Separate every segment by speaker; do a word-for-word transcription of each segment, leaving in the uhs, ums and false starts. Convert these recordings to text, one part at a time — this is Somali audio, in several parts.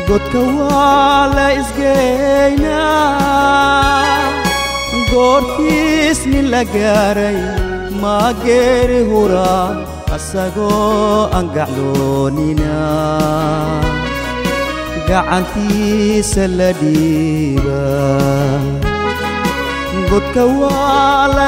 Speaker 1: godka waa la isgeynaa goortiis nin la gaaray ma geeri huraa asagoo aan gacloonina gacantiisa la dhiiba godka waa la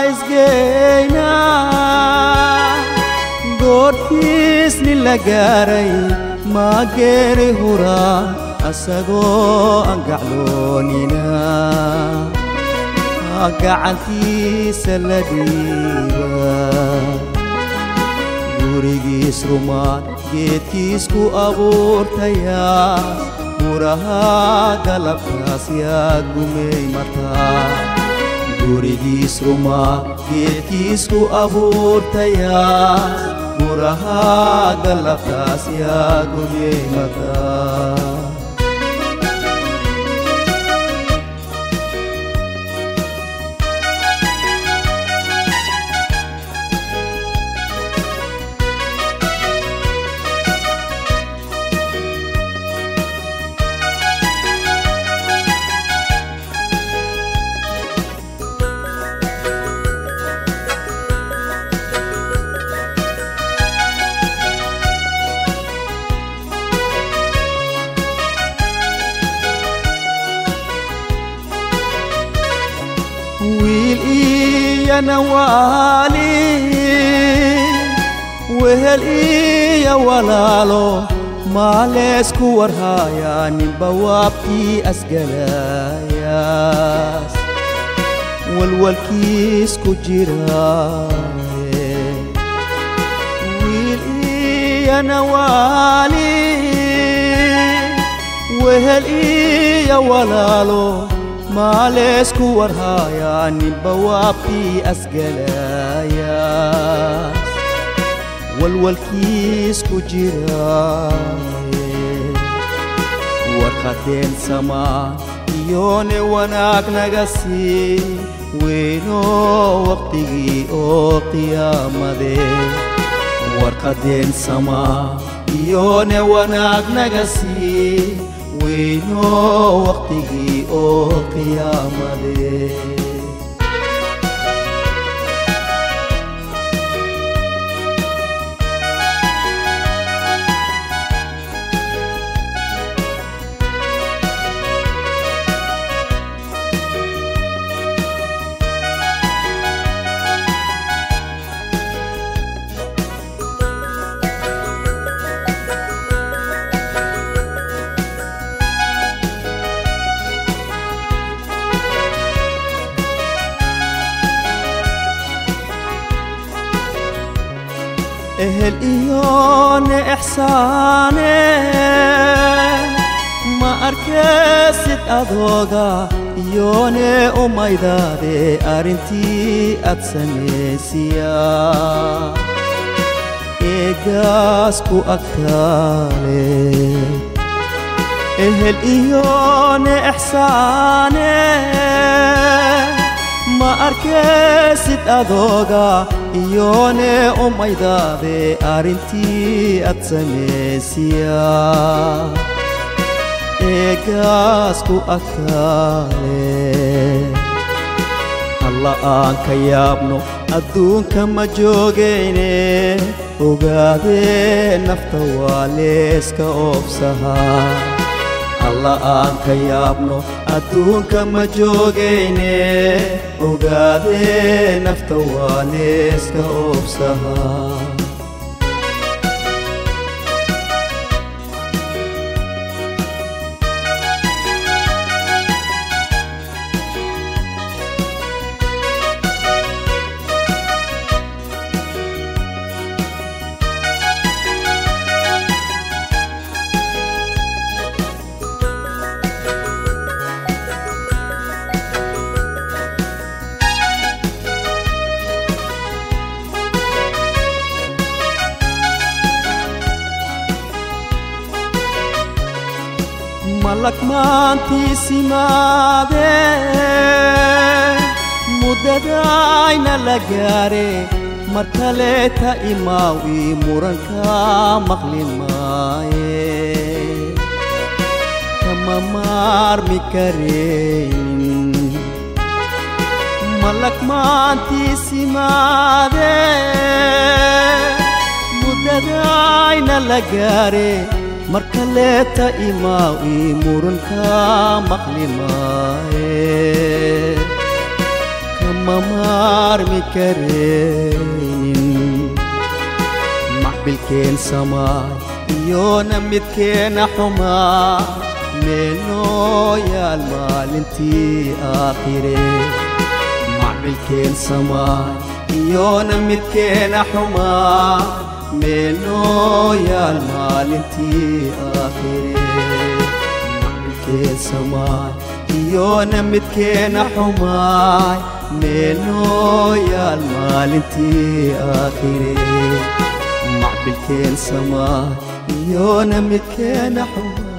Speaker 1: isgeynaa goortiis nin la gaaray ma geeri huraa asagoo aan gacloonina gacantiisa la dhiiba gurigiis rumaad geedkiis ku abuurtayaa muraha galabtaas yaa gumey mataa gurigiis rumaad geedkiis ku abuurtayaa muraha galabtaas yaa gumey mataa wiil iyo nawaali wehel iyo walaalo maaleesku warhayaa ninba waabkii asgalayaas walwalkiis ku jiraaye wiil iyo nawaali wehel iyo walaalo maaleesku warhayaa ninba waabkii asgalayaas walwalkiis ku jiraaye warqadeen samaa iyoone wanaag naga sii weynoo waqtigii oo qiyaamadee warqadeen samaa iyoone wanaag naga sii weynoo waqtigii oo qiyaamadee ehel iyoone ixsaane ma arkaysid adooga iyoone umaydaade arrintii aad samaysiyaa eegaas ku agtaale ehel iyoone ixsaane ma arkaysid adooga iyoone umaydaade arrintii aad samaysiyaa eegaas ku agtaale alla aan ka yaabno adduunka ma joogayne ogaadee nafta waa leeska oobsahaa alla aan ka yaabno adduunka ma joogayne ogaadee nafta waa leeska oobsahaa malak maantiisi maadee muddadayna la gaare mar kaleeta imaaw ii muranka maqli maaye kama maarmi karayn malak maantiisi maade muddadayna la gaare marka leeta imaaw ii muranka maqli maaye kama maarmi karaynin macbilkeen samaay iyoona midkeena xumaa meenoo yaal maalintii aakhire macbilkeen samaay iyoona midkeena xumaa meenoo yaal maalintii aakhire macbilkeen samaay iyoona midkeena xumaay meenoo yaal maalintii aakhire macbilkeen samaay iyoona midkeena xumaay